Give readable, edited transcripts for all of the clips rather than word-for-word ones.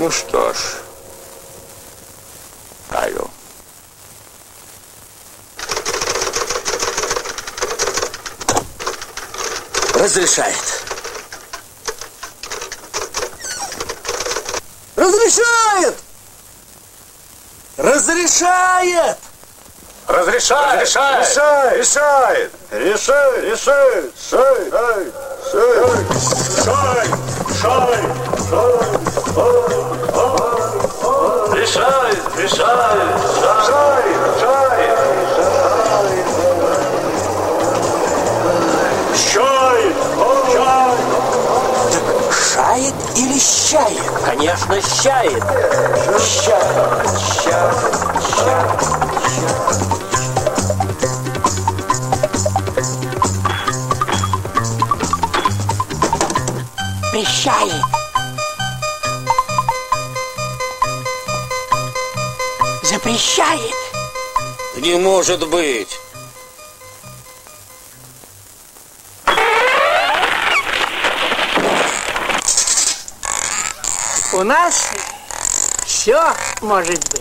Ну что ж, Павел. Разрешает. Разрешает! Разрешает! Разрешает! Решает! Решает! Решает! Решает! Шай! Шай! Шай! Решает! Решает! Шай! Шай! Щает! Так шает или щает? Конечно, щает. Прищает. Запрещает. Не может быть. У нас все может быть.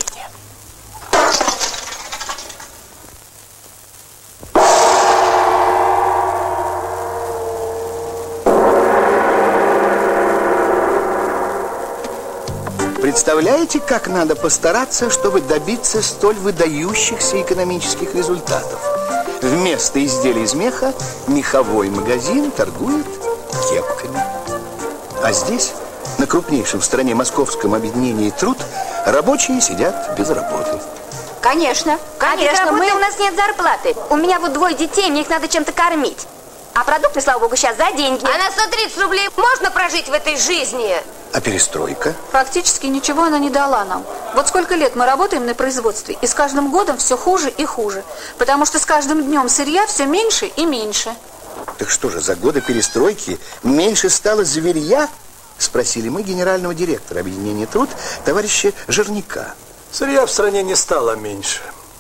Представляете, как надо постараться, чтобы добиться столь выдающихся экономических результатов? Вместо изделий из меха меховой магазин торгует кепками. А здесь, на крупнейшем в стране московском объединении «Труд», рабочие сидят без работы. Конечно, конечно. У нас нет зарплаты. У меня вот 2 детей, мне их надо чем-то кормить. А продукты, слава богу, сейчас за деньги. А на 130 рублей можно прожить в этой жизни? А перестройка? Практически ничего она не дала нам. Вот сколько лет мы работаем на производстве, и с каждым годом все хуже и хуже. Потому что с каждым днем сырья все меньше и меньше. Так что же, за годы перестройки меньше стало зверья? Спросили мы генерального директора объединения «Труд» товарища Жирняка. Сырья в стране не стало меньше.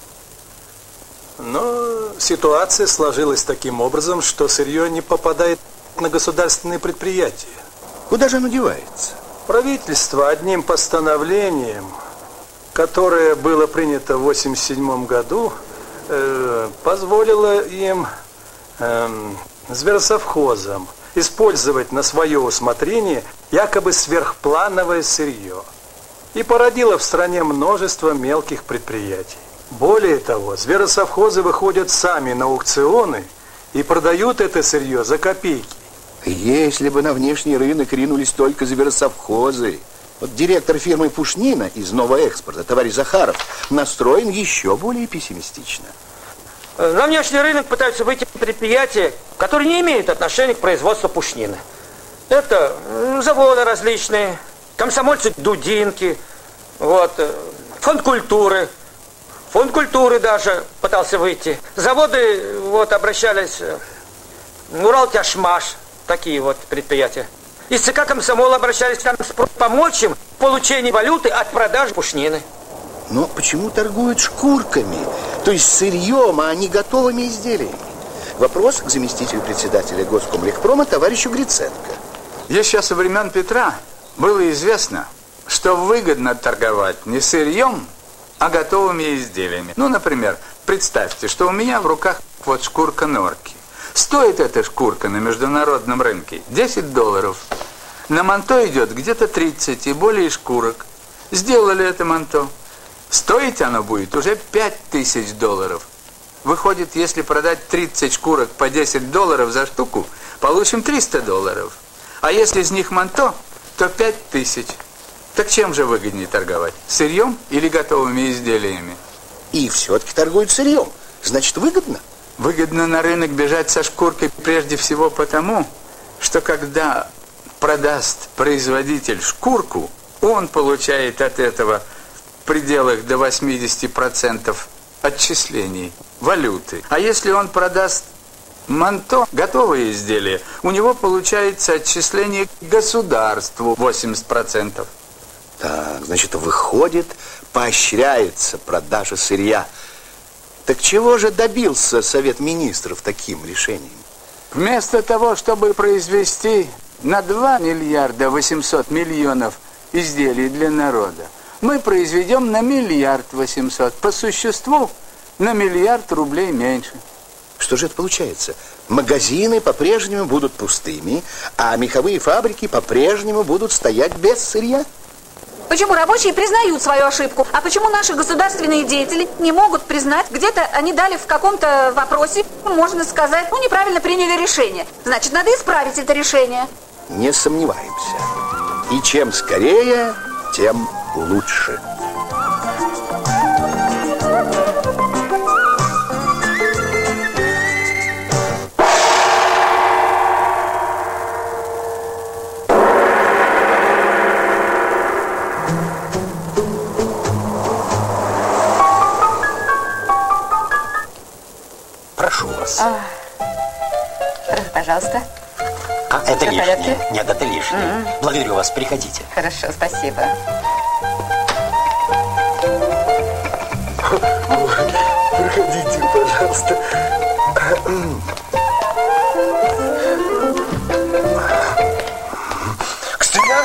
Но ситуация сложилась таким образом, что сырье не попадает на государственные предприятия. Куда же оно девается? Правительство одним постановлением, которое было принято в 1987 году, позволило им, зверосовхозам, использовать на свое усмотрение якобы сверхплановое сырье. И породило в стране множество мелких предприятий. Более того, зверосовхозы выходят сами на аукционы и продают это сырье за копейки. Если бы на внешний рынок ринулись только зверосовхозы. Вот директор фирмы «Пушнина» из «Новоэкспорта», товарищ Захаров, настроен еще более пессимистично. На внешний рынок пытаются выйти предприятия, которые не имеют отношения к производству пушнины. Это заводы различные, комсомольцы Дудинки, вот, фонд культуры. Фонд культуры даже пытался выйти. Заводы вот обращались, Уралтяжмаш, такие вот предприятия. Из ЦК комсомола обращались к нам помочь им в получении валюты от продажи пушнины. Но почему торгуют шкурками? То есть сырьем, а не готовыми изделиями? Вопрос к заместителю председателя Госкомлегпрома товарищу Гриценко. Еще со времен Петра было известно, что выгодно торговать не сырьем, а готовыми изделиями. Ну, например, представьте, что у меня в руках вот шкурка норки. Стоит эта шкурка на международном рынке $10. На манто идет где-то 30 и более шкурок. Сделали это манто. Стоить оно будет уже $5000. Выходит, если продать 30 шкурок по $10 за штуку, получим $300. А если из них манто, то 5000. Так чем же выгоднее торговать? Сырьем или готовыми изделиями? И все-таки торгуют сырьем. Значит, выгодно? Выгодно на рынок бежать со шкуркой прежде всего потому, что когда продаст производитель шкурку, он получает от этого в пределах до 80% отчислений, валюты. А если он продаст манто, готовые изделия, у него получается отчисление к государству 80%. Так, значит, выходит, поощряется продажа сырья. Так чего же добился Совет Министров таким решением? Вместо того, чтобы произвести на 2 800 000 000 изделий для народа мы произведем на 1 800 000 000. По существу на 1 миллиард рублей меньше. Что же это получается? Магазины по-прежнему будут пустыми, а меховые фабрики по-прежнему будут стоять без сырья? Почему рабочие признают свою ошибку, а почему наши государственные деятели не могут признать, где-то они дали в каком-то вопросе, можно сказать, неправильно приняли решение. Значит, надо исправить это решение. Не сомневаемся. И чем скорее, тем лучше. Прошу вас. Пожалуйста. Это Всё в лишнее. порядке? Нет, это лишнее. Благодарю вас, приходите. Хорошо, спасибо. Проходите, пожалуйста. К стене.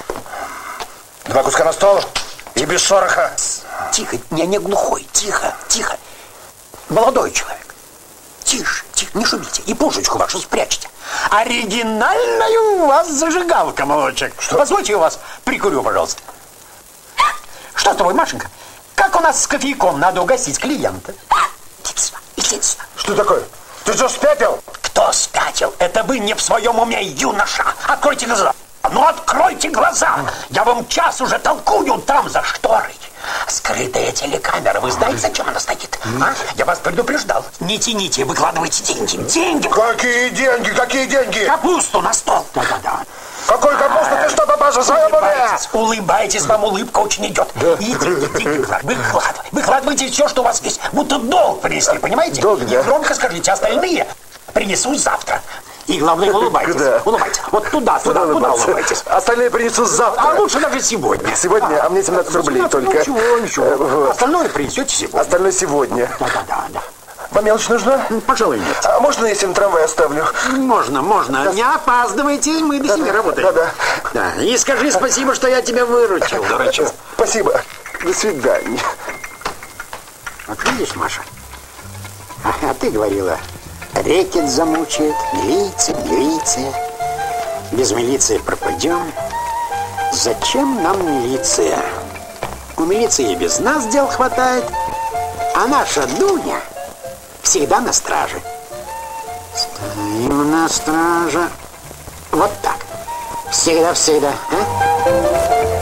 2 куска на стол. И без шороха. Тихо, не глухой. Тихо, тихо. Молодой человек. Тише, тихо, не шумите. И пушечку вашу спрячьте. Оригинальная у вас зажигалка, молодчик. Что? Позвольте, я вас прикурю, пожалуйста. Что с тобой, Машенька? Как у нас с кофейком надо угостить клиента? Иди сюда, иди сюда. Что такое? Ты что, спятил? Кто спятил? Это вы не в своем уме, юноша. Откройте глаза. Ну, откройте глаза. Я вам час уже толкую там за шторой. Скрытая телекамера. Вы знаете, зачем она стоит? А? Я вас предупреждал. Не тяните, выкладывайте деньги. Деньги. Какие деньги? Какие деньги? Капусту на стол. Да-да-да. Какой капуста? Ты что, папаша, в своем уме? Улыбайтесь, вам улыбка очень идет. И деньги выкладывайте все, что у вас есть. Будто долг принесли, понимаете? Долг, да. И громко скажите, остальные принесу завтра. И главное, улыбайтесь. Куда? Улыбайтесь. Вот туда улыбайтесь. Остальные принесут завтра. А лучше даже сегодня. Сегодня, а мне 17 рублей только. Ничего. Остальное принесете сегодня. Остальное сегодня. Да. Вам мелочь нужна? Пожалуй, нет. А можно, если на трамвай оставлю? Можно. Не опаздывайте, мы до 7 работаем. Да. И скажи спасибо, что я тебя выручил, дурачок. Спасибо. До свидания. Вот видишь, Маша, а ты говорила, рэкет замучает, милиция. Без милиции пропадем. Зачем нам милиция? У милиции и без нас дел хватает, а наша Дуня всегда на страже. Стоим на страже. Вот так. Всегда. А?